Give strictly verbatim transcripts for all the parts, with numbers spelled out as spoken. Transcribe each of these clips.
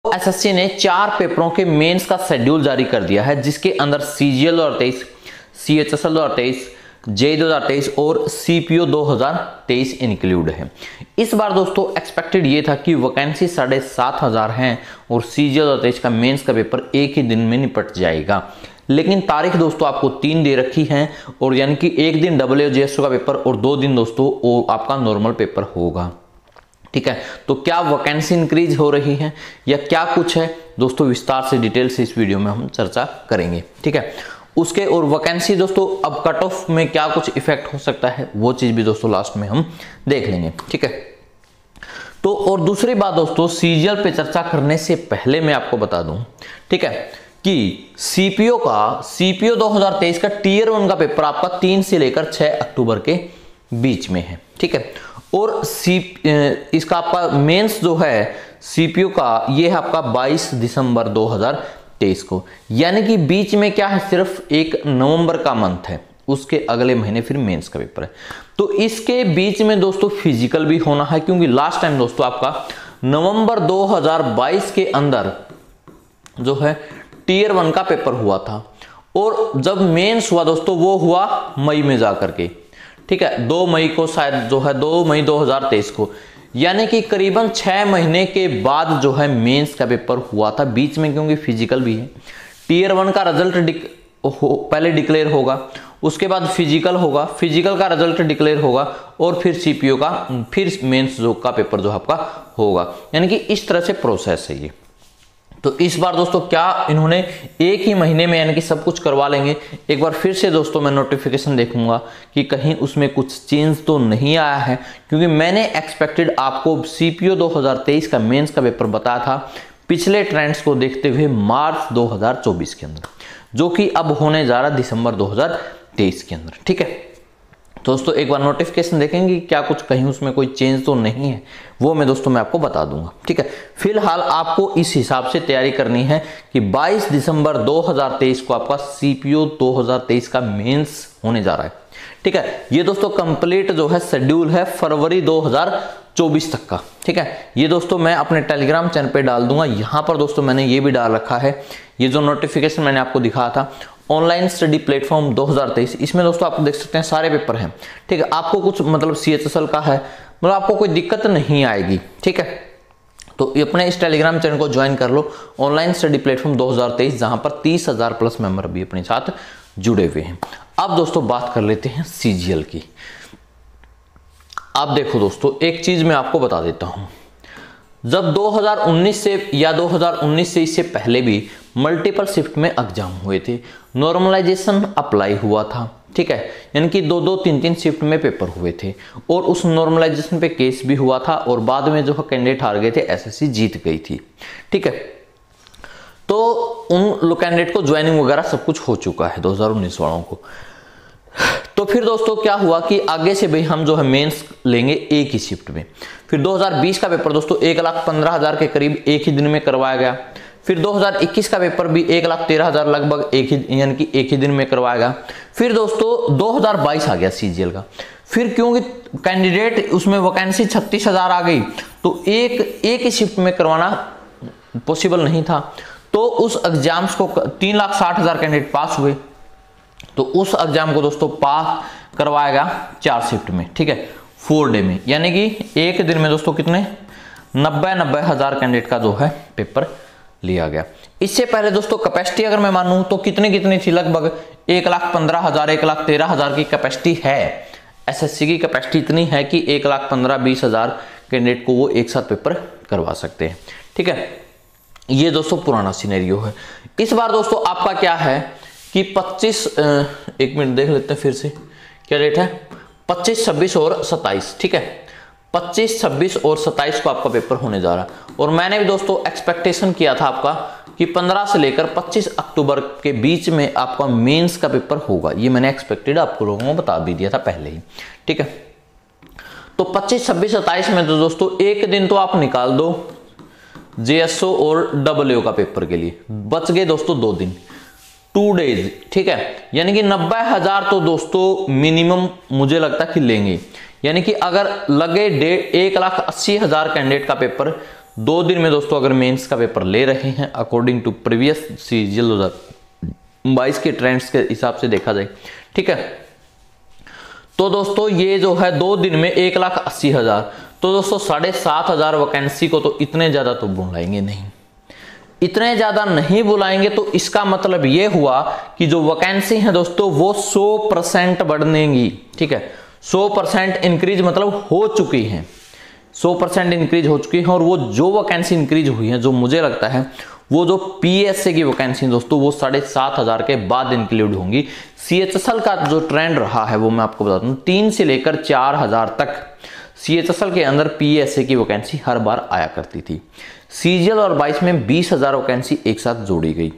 SSC ने चार पेपरों के मेंस का शेड्यूल जारी कर दिया है, जिसके अंदर सीजीएल दो हजार तेईस, सीएचएसएल दो हजार तेईस, जेई दो हजार तेईस और सीपीओ दो हजार तेईस इंक्लूड है। इस बार दोस्तों एक्सपेक्टेड ये था कि वैकेंसी साढ़े सात हजार है और सीजीएल दो हजार तेईस का मेंस का पेपर एक ही दिन में निपट जाएगा, लेकिन तारीख दोस्तों आपको तीन दे रखी है, और यानी कि एक दिन डब्ल्यूजेएसओ का पेपर और दो दिन दोस्तों वो आपका नॉर्मल पेपर होगा। ठीक है, तो क्या वैकेंसी इंक्रीज हो रही है या क्या कुछ है दोस्तों, विस्तार से डिटेल से इस वीडियो में हम चर्चा करेंगे। ठीक है, उसके और वैकेंसी दोस्तों अब कट ऑफ में क्या कुछ इफेक्ट हो सकता है वो चीज भी दोस्तों लास्ट में हम देख लेंगे। ठीक है, तो और दूसरी बात दोस्तों, सीजीएल पे चर्चा करने से पहले मैं आपको बता दूं, ठीक है, कि सीपीओ का सीपीओ दो हजार तेईस का टीयर वन का पेपर आपका तीन से लेकर छह अक्टूबर के बीच में है। ठीक है, और सी इसका आपका मेंस जो है सीपीओ का ये है आपका बाईस दिसंबर दो हजार तेईस को, यानी कि बीच में क्या है, सिर्फ एक नवंबर का मंथ है, उसके अगले महीने फिर मेंस का पेपर है। तो इसके बीच में दोस्तों फिजिकल भी होना है, क्योंकि लास्ट टाइम दोस्तों आपका नवंबर दो हजार बाईस के अंदर जो है टीयर वन का पेपर हुआ था, और जब मेंस हुआ दोस्तों वो हुआ मई में जाकर के। ठीक है, दो मई को शायद जो है दो मई दो हजार तेईस को, यानी कि करीबन छह महीने के बाद जो है मेंस का पेपर हुआ था बीच में, क्योंकि फिजिकल भी है। टीयर वन का रिजल्ट डिक, हो, पहले डिक्लेयर होगा, उसके बाद फिजिकल होगा, फिजिकल का रिजल्ट डिक्लेयर होगा और फिर सीपीओ का फिर मेंस जो का पेपर जो आपका होगा, यानी कि इस तरह से प्रोसेस है ये। तो इस बार दोस्तों क्या इन्होंने एक ही महीने में यानी कि सब कुछ करवा लेंगे। एक बार फिर से दोस्तों मैं नोटिफिकेशन देखूंगा कि कहीं उसमें कुछ चेंज तो नहीं आया है, क्योंकि मैंने एक्सपेक्टेड आपको सीपीओ दो हजार तेईस का मेंस का पेपर बताया था पिछले ट्रेंड्स को देखते हुए मार्च दो हजार चौबीस के अंदर, जो कि अब होने जा रहा दिसंबर दो हजार तेईस के अंदर। ठीक है, दोस्तों एक बार नोटिफिकेशन देखेंगे क्या कुछ कहीं उसमें कोई चेंज तो नहीं है, वो मैं दोस्तों मैं आपको बता दूंगा। ठीक है, फिलहाल आपको इस हिसाब से तैयारी करनी है कि बाईस दिसंबर दो हजार तेईस को आपका सीपीओ दो हजार तेईस का मेंस होने जा रहा है। ठीक है, ये दोस्तों कंप्लीट जो है शेड्यूल है फरवरी दो हजार चौबीस तक का। ठीक है, ये दोस्तों मैं अपने टेलीग्राम चैनल पे डाल दूंगा। यहां पर दोस्तों मैंने ये भी डाल रखा है, ये जो नोटिफिकेशन मैंने आपको दिखाया था ऑनलाइन स्टडी प्लेटफॉर्म दो हजार तेईस, इसमें दोस्तों आप देख सकते हैं सारे पेपर हैं। ठीक है, आपको कुछ मतलब सीएचएसएल का है, मतलब आपको कोई दिक्कत नहीं आएगी। ठीक है, तो अपने इस टेलीग्राम चैनल को ज्वाइन कर लो, ऑनलाइन स्टडी प्लेटफॉर्म दो हजार तेईस, जहां पर तीस हजार प्लस मेंबर भी अपने साथ जुड़े हुए हैं। अब दोस्तों बात कर लेते हैं सीजीएल की। अब देखो दोस्तों एक चीज मैं आपको बता देता हूं, जब दो हजार उन्नीस से या दो हजार उन्नीस से इससे पहले भी मल्टीपल शिफ्ट में एग्जाम हुए थे, नॉर्मलाइजेशन अप्लाई हुआ था। ठीक है, यानी कि दो दो तीन तीन शिफ्ट में पेपर हुए थे और उस नॉर्मलाइजेशन पे केस भी हुआ था, और बाद में जो कैंडिडेट हार गए थे एसएससी जीत गई थी। ठीक है, तो उन कैंडिडेट को ज्वाइनिंग वगैरह सब कुछ हो चुका है दो हजार उन्नीस वालों को। तो फिर दोस्तों क्या हुआ कि आगे से भाई हम जो है मेंस लेंगे एक ही शिफ्ट में। फिर दो हजार बीस का पेपर दोस्तों एक लाख पंद्रह हजार के करीब एक ही दिन में करवाया गया। फिर दो हजार इक्कीस का पेपर भी एक लाख तेरह हजार लगभग एक ही यानी कि एक ही दिन में करवाया गया। फिर दोस्तों दो हजार बाईस आ गया सीजीएल का। फिर क्योंकि कैंडिडेट उसमें वैकेंसी छत्तीस हजार आ गई, तो एक एक ही शिफ्ट में करवाना पॉसिबल नहीं था, तो उस एग्जाम्स को तीन लाख साठ हजार कैंडिडेट पास हुए, तो उस एग्जाम को दोस्तों पास करवाया गया चार शिफ्ट में। ठीक है, फोर डे में, यानी कि एक दिन में दोस्तों कितने नब्बे नब्बे हजार कैंडिडेट का जो है पेपर लिया गया। इससे पहले दोस्तों कैपेसिटी अगर मैं मानूं तो कितनी कितनी थी, लगभग एक लाख पंद्रह हजार एक लाख तेरह हजार की कैपेसिटी है। एसएससी की कैपेसिटी इतनी है कि एक लाख पंद्रह बीस हजार कैंडिडेट को वो एक साथ पेपर करवा सकते हैं। ठीक है, ये दोस्तों पुराना सिनेरियो है। इस बार दोस्तों आपका क्या है कि पच्चीस एक मिनट देख लेते हैं फिर से क्या डेट है, पच्चीस छब्बीस और सत्ताईस। ठीक है, पच्चीस छब्बीस और सत्ताईस को आपका पेपर होने जा रहा है, और मैंने भी दोस्तों एक्सपेक्टेशन किया था आपका कि पंद्रह से लेकर पच्चीस अक्टूबर के बीच में आपका मेंस का पेपर होगा। ये मैंने एक्सपेक्टेड आपको लोगों को बता भी दिया था पहले ही। ठीक है, तो पच्चीस छब्बीस सत्ताईस में तो दोस्तों एक दिन तो आप निकाल दो जेएसओ और डब्ल्यू का पेपर के लिए, बच गए दोस्तों दो दिन, टू डेज। ठीक है, यानी कि नब्बे हजार तो दोस्तों मिनिमम मुझे लगता कि लेंगे, यानी कि अगर लगे डेढ़ एक लाख अस्सी हजार कैंडिडेट का पेपर, दो दिन में दोस्तों अगर मेंस का पेपर ले रहे हैं अकॉर्डिंग टू प्रीवियस सीजीएल दो हज़ार बाईस के ट्रेंड्स के हिसाब से देखा जाए, ठीक है, तो दोस्तों ये जो है दो दिन में एक लाख अस्सी हजार, तो दोस्तों साढ़े सात हजार वैकेंसी को तो इतने ज्यादा तो बुलाएंगे नहीं, इतने ज्यादा नहीं बुलाएंगे। तो इसका मतलब ये हुआ कि जो वैकेंसी है दोस्तों वो सौ परसेंट बढ़नेगी, ठीक है, सौ परसेंट इंक्रीज मतलब हो चुकी है, सौ परसेंट इंक्रीज हो चुकी है। और वो जो वैकेंसी इंक्रीज हुई है, जो मुझे लगता है वो जो पीएसए की वैकेंसी दोस्तों वो साढ़े सात हजार के बाद इंक्लूड होंगी। सीएचएसएल का जो ट्रेंड रहा है वो मैं आपको बताता हूँ, तीन से लेकर चार हजार तक सीएचएसएल के अंदर पीएसए की वैकेंसी हर बार आया करती थी। सीजीएल और बाईस में बीस हजार वैकेंसी एक साथ जोड़ी गई।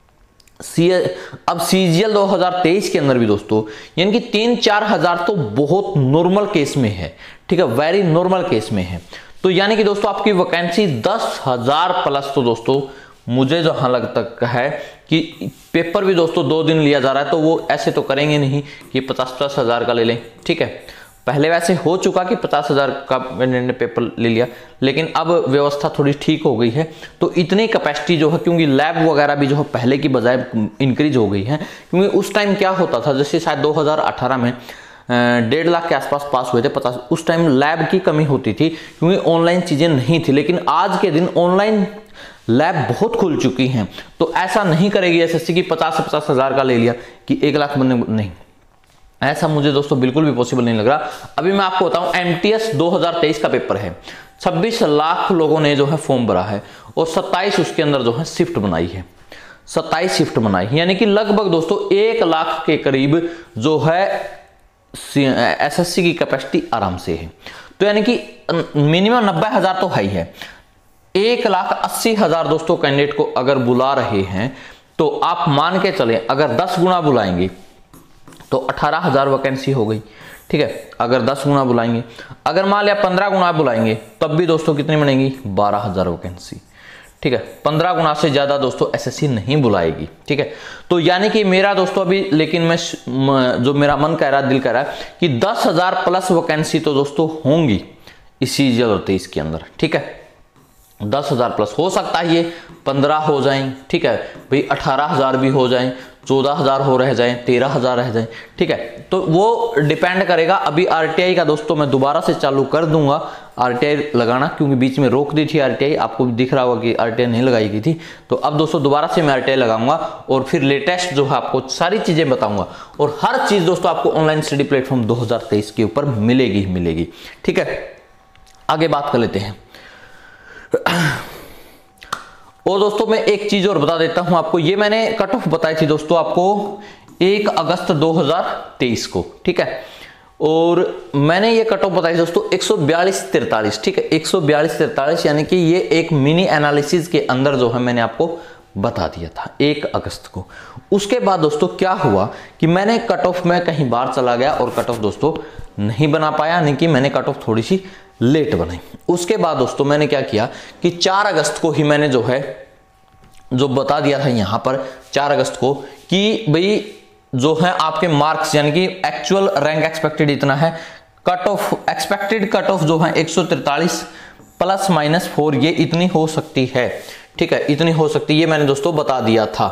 सी अब सीजीएल दो हज़ार तेईस के अंदर भी दोस्तों यानी कि तीन चार हजार तो बहुत नॉर्मल केस में है, ठीक है, वेरी नॉर्मल केस में है। तो यानी कि दोस्तों आपकी वैकेंसी दस हजार प्लस, तो दोस्तों मुझे जहां लगता है कि पेपर भी दोस्तों दो दिन लिया जा रहा है, तो वो ऐसे तो करेंगे नहीं कि पचास पचास हजार का ले लें, ठीक है। पहले वैसे हो चुका कि पचास हजार का मैंने पेपर ले लिया, लेकिन अब व्यवस्था थोड़ी ठीक हो गई है, तो इतनी कैपेसिटी जो है, क्योंकि लैब वगैरह भी जो है पहले की बजाय इंक्रीज हो गई है। क्योंकि उस टाइम क्या होता था, जैसे शायद दो हज़ार अठारह में डेढ़ लाख के आसपास पास हुए थे पचास, उस टाइम लैब की कमी होती थी क्योंकि ऑनलाइन चीजें नहीं थी। लेकिन आज के दिन ऑनलाइन लैब बहुत खुल चुकी हैं, तो ऐसा नहीं करेगी एसएससी की पचास से पचास हजार का ले लिया कि एक लाख बनने, नहीं, ऐसा मुझे दोस्तों बिल्कुल भी पॉसिबल नहीं लग रहा। अभी मैं आपको बताऊं, एमटीएस दो हज़ार तेईस का पेपर है, छब्बीस लाख लोगों ने जो है फॉर्म भरा है और सत्ताईस उसके अंदर जो है शिफ्ट बनाई है, सत्ताईस शिफ्ट बनाई, यानी कि लगभग दोस्तों एक लाख के करीब जो है एसएससी की कैपेसिटी आराम से है। तो यानी कि मिनिमम नब्बे हजार तो है ही है। एक लाख अस्सी हजार दोस्तों कैंडिडेट को अगर बुला रहे हैं, तो आप मान के चलें अगर दस गुना बुलाएंगे तो अठारह हजार वैकेंसी हो गई, ठीक है, अगर दस गुना बुलाएंगे। अगर मान लिया पंद्रह गुना बुलाएंगे तब भी दोस्तों कितनी बनेगी, बारह हजार वैकेंसी, ठीक है। पंद्रह गुना से ज्यादा दोस्तों एसएससी नहीं बुलाएगी, ठीक है। तो यानी कि मेरा दोस्तों अभी, लेकिन मैं जो मेरा मन कह रहा है, दिल कह रहा है कि दस हजार प्लस वैकेंसी तो दोस्तों होंगी इसी सीजीएल तेईस के अंदर, ठीक है। दस हजार प्लस हो सकता है, ये पंद्रह हो जाएं, ठीक है भाई, अठारह हजार भी हो जाएं, चौदह हजार हो रह जाएं, तेरह हजार रह जाएं, ठीक है। तो वो डिपेंड करेगा। अभी आरटीआई का दोस्तों मैं दोबारा से चालू कर दूंगा आरटीआई लगाना, क्योंकि बीच में रोक दी थी आरटीआई, आपको दिख रहा होगा कि आरटीआई नहीं लगाई गई थी। तो अब दोस्तों दोबारा से मैं आरटीआई लगाऊंगा और फिर लेटेस्ट जो है आपको सारी चीजें बताऊंगा, और हर चीज दोस्तों आपको ऑनलाइन स्टडी प्लेटफॉर्म दो हजार तेईस के ऊपर मिलेगी ही मिलेगी, ठीक है। आगे बात कर लेते हैं। और दोस्तों मैं एक चीज और बता देता हूं आपको, ये मैंने कट ऑफ बताई थी दोस्तों आपको एक अगस्त दो हज़ार तेईस को, ठीक है, और मैंने ये कट ऑफ बताई दोस्तों एक सौ बयालीस तिरतालीस, ठीक है, एक सौ बयालीस तिरतालीस, यानी कि ये एक मिनी एनालिसिस के अंदर जो है मैंने आपको बता दिया था एक अगस्त को। उसके बाद दोस्तों क्या हुआ कि मैंने कट ऑफ में कहीं बाहर चला गया और कट ऑफ दोस्तों नहीं बना पाया, यानी कि मैंने कट ऑफ थोड़ी सी लेट बनाई। उसके बाद दोस्तों मैंने क्या किया कि चार अगस्त को ही मैंने जो है जो बता दिया था यहां पर चार अगस्त को कि भाई जो है आपके मार्क्स, यानी कि एक्चुअल रैंक एक्सपेक्टेड इतना है, cut off expected cut off जो है एक सौ तैंतालीस प्लस माइनस फोर, ये इतनी हो सकती है, ठीक है, इतनी हो सकती है, ये मैंने दोस्तों बता दिया था।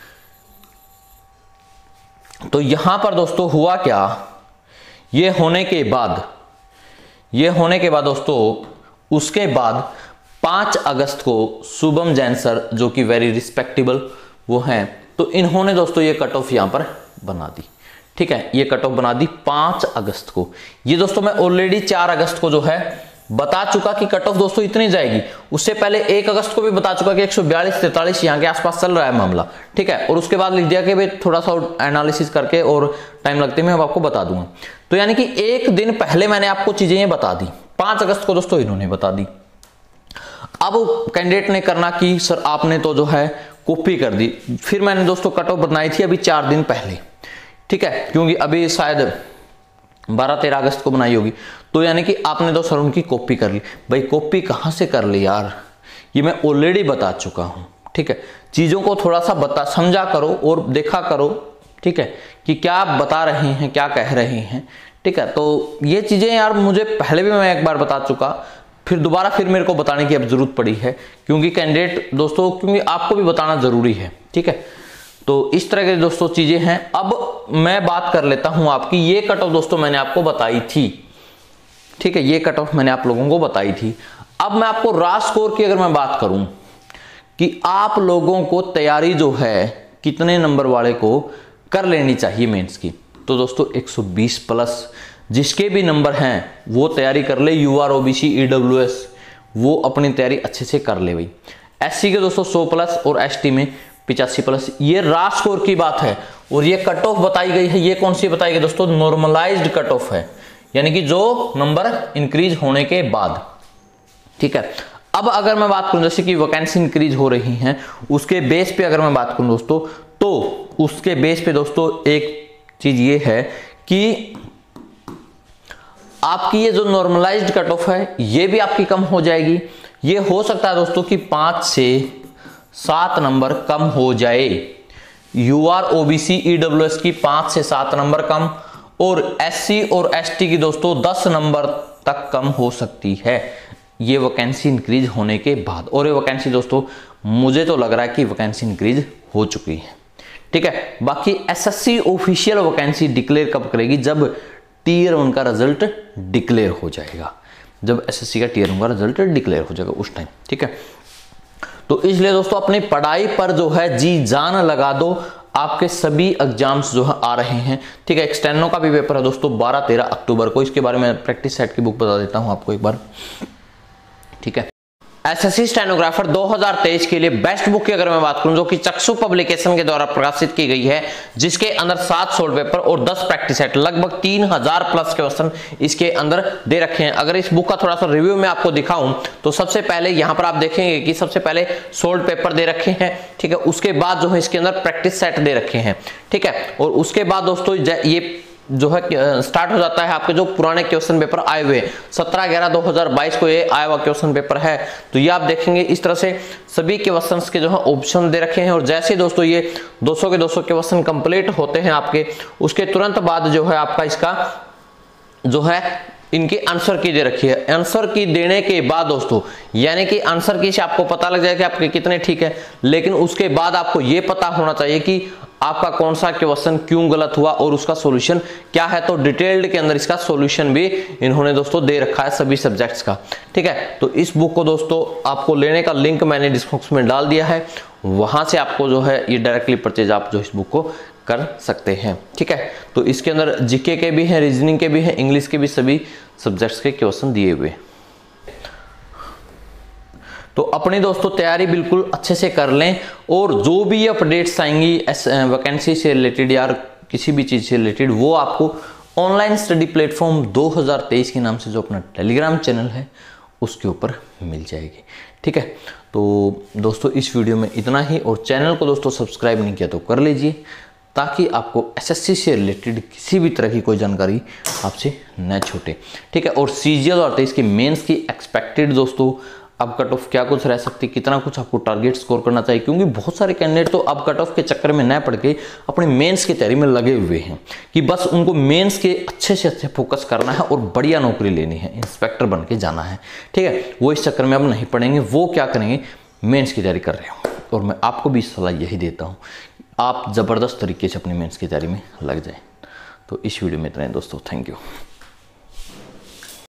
तो यहां पर दोस्तों हुआ क्या, ये होने के बाद ये होने के बाद दोस्तों उसके बाद पांच अगस्त को शुभम जैन सर, जो कि वेरी रिस्पेक्टेबल वो हैं, तो इन्होंने दोस्तों ये कट ऑफ यहां पर बना दी, ठीक है, ये कट ऑफ बना दी पांच अगस्त को। ये दोस्तों मैं ऑलरेडी चार अगस्त को जो है बता चुका कि कट ऑफ दोस्तों इतनी जाएगी। उससे पहले एक अगस्त को भी बता चुका कि एक सौ बयालीस तैंतालीस यहाँ के आसपास चल रहा है मामला, ठीक है, और उसके बाद लिख दिया कि भाई थोड़ा सा एनालिसिस करके और टाइम लगते मैं आपको बता दूंगा। तो यानी कि एक दिन पहले मैंने आपको चीजें ये बता दी, पांच अगस्त को दोस्तों इन्होंने बता दी। अब कैंडिडेट ने करना कि सर आपने तो जो है कॉपी कर दी, फिर मैंने दोस्तों कट ऑफ बनाई थी अभी चार दिन पहले, ठीक है, क्योंकि अभी शायद बारह तेरह अगस्त को बनाई होगी। तो यानी कि आपने तो सर उनकी कॉपी कर ली। भाई कॉपी कहां से कर ली यार, ये मैं ऑलरेडी बता चुका हूं, ठीक है। चीजों को थोड़ा सा बता समझा करो और देखा करो, ठीक है, कि क्या आप बता रहे हैं, क्या कह रहे हैं, ठीक है। तो ये चीजें यार मुझे पहले भी मैं एक बार बता चुका, फिर दोबारा फिर मेरे को बताने की अब जरूरत पड़ी है, क्योंकि कैंडिडेट दोस्तों, क्योंकि आपको भी बताना जरूरी है, ठीक है। तो इस तरह के दोस्तों चीजें हैं। अब मैं बात कर लेता हूं आपकी, ये कट ऑफ दोस्तों मैंने आपको बताई थी, ठीक है, ये कट ऑफ मैंने आप लोगों को बताई थी। अब मैं आपको रॉ स्कोर की अगर मैं बात करूं कि आप लोगों को तैयारी जो है कितने नंबर वाले को कर लेनी चाहिए मेंस की, तो दोस्तों एक सौ बीस प्लस जिसके भी नंबर हैं वो तैयारी कर ले। यूआर, ओबीसी, ईडब्ल्यूएस वो अपनी तैयारी अच्छे से कर ले भाई। एससी के दोस्तों सौ प्लस और एसटी में पिचासी प्लस, ये रॉ स्कोर की बात है। और ये कट ऑफ बताई गई है, ये कौन सी बताई गई दोस्तों, नॉर्मलाइज्ड कट ऑफ है, यानी कि जो नंबर इंक्रीज होने के बाद, ठीक है। अब अगर मैं बात करूं जैसे कि वैकेंसी इंक्रीज हो रही हैं, उसके बेस पे अगर मैं बात करूं दोस्तों, तो उसके बेस पे दोस्तों एक चीज ये है कि आपकी ये जो नॉर्मलाइज्ड कट ऑफ है ये भी आपकी कम हो जाएगी। ये हो सकता है दोस्तों कि पांच से सात नंबर कम हो जाए। यूआर, ओबीसी, ईडब्ल्यूएस की पांच से सात नंबर कम, और एससी और एसटी की दोस्तों दस नंबर तक कम हो सकती है, ये वैकेंसी इंक्रीज होने के बाद। और ये वैकेंसी दोस्तों मुझे तो लग रहा है कि वैकेंसी इंक्रीज हो चुकी है, ठीक है। बाकी एसएससी ऑफिशियल वैकेंसी डिक्लेयर कब करेगी, जब टीयर वन का रिजल्ट डिक्लेयर हो जाएगा, जब एसएससी का टीयर वन का रिजल्ट डिक्लेयर हो जाएगा उस टाइम, ठीक है। तो इसलिए दोस्तों अपनी पढ़ाई पर जो है जी जान लगा दो, आपके सभी एग्जाम्स जो है आ रहे हैं, ठीक है। एक्सटेनो का भी पेपर है दोस्तों बारह तेरह अक्टूबर को, इसके बारे में प्रैक्टिस सेट की बुक बता देता हूं आपको एक बार, ठीक है। एसएससी स्टेनोग्राफर दो हज़ार तेईस के लिए बेस्ट बुक की अगर मैं बात करूं, जो कि चक्षु पब्लिकेशन के द्वारा प्रकाशित की गई है, जिसके अंदर सात सोल्ड पेपर और दस प्रैक्टिस सेट, लगभग तीन हज़ार प्लस के क्वेश्चन इसके अंदर दे रखे हैं। अगर इस बुक का थोड़ा सा रिव्यू में आपको दिखाऊं तो सबसे पहले यहां पर आप देखेंगे कि सबसे पहले सोल्ड पेपर दे रखे हैं, ठीक है। उसके बाद जो है इसके अंदर प्रैक्टिस सेट दे रखे हैं, ठीक है। और उसके बाद दोस्तों ये जो है स्टार्ट हो जाता है आपके जो पुराने क्वेश्चन पेपर आए हुए, सत्रह ग्यारह दो हज़ार बाईस को ये आया हुआ क्वेश्चन पेपर है। तो ये आप देखेंगे इस तरह से सभी क्वेश्चंस के जो है ऑप्शन दे रखे हैं। और जैसे दोस्तों ये दो सौ के दो सौ क्वेश्चन कंप्लीट होते हैं आपके, उसके तुरंत बाद जो है आपका इसका जो है इनकी आंसर की दे रखी है। आंसर की देने के बाद दोस्तों, यानी कि आंसर की से आपको पता लग जाएगा कि आपके कितने ठीक है, लेकिन उसके बाद आपको यह पता होना चाहिए कि आपका कौन सा क्वेश्चन क्यों गलत हुआ और उसका सॉल्यूशन क्या है। तो डिटेल्ड के अंदर इसका सॉल्यूशन भी इन्होंने दोस्तों दे रखा है सभी सब्जेक्ट्स का, ठीक है। तो इस बुक को दोस्तों आपको लेने का लिंक मैंने डिस्क्रिप्शन में डाल दिया है, वहां से आपको जो है ये डायरेक्टली परचेज आप जो इस बुक को कर सकते हैं, ठीक है। तो इसके अंदर जीके के भी हैं, रीजनिंग के भी हैं, इंग्लिश के भी सभी सब्जेक्ट्स के क्वेश्चन दिए हुए। तो अपनी दोस्तों तैयारी बिल्कुल अच्छे से कर लें, और जो भी अपडेट्स आएंगी वैकेंसी से रिलेटेड या किसी भी चीज़ से रिलेटेड, वो आपको ऑनलाइन स्टडी प्लेटफॉर्म दो हज़ार तेईस के नाम से जो अपना टेलीग्राम चैनल है उसके ऊपर मिल जाएगी, ठीक है। तो दोस्तों इस वीडियो में इतना ही, और चैनल को दोस्तों सब्सक्राइब नहीं किया तो कर लीजिए, ताकि आपको एसएससी से रिलेटेड किसी भी तरह की कोई जानकारी आपसे न छूटे, ठीक है। और सीजीएल और तेईस के मेंस की एक्सपेक्टेड दोस्तों अब कट ऑफ क्या कुछ रह सकती, कितना कुछ आपको टारगेट स्कोर करना चाहिए, क्योंकि बहुत सारे कैंडिडेट तो अब कट ऑफ के चक्कर में न पड़ के अपने मेंस की तैयारी में लगे हुए हैं कि बस उनको मेंस के अच्छे से अच्छे फोकस करना है और बढ़िया नौकरी लेनी है, इंस्पेक्टर बन के जाना है, ठीक है। वो इस चक्कर में अब नहीं पड़ेंगे, वो क्या करेंगे, मेंस की तैयारी कर रहे हो। और मैं आपको भी सलाह यही देता हूँ, आप ज़बरदस्त तरीके से अपनी मेंस की तैयारी में लग जाए। तो इस वीडियो में इतना ही दोस्तों, थैंक यू।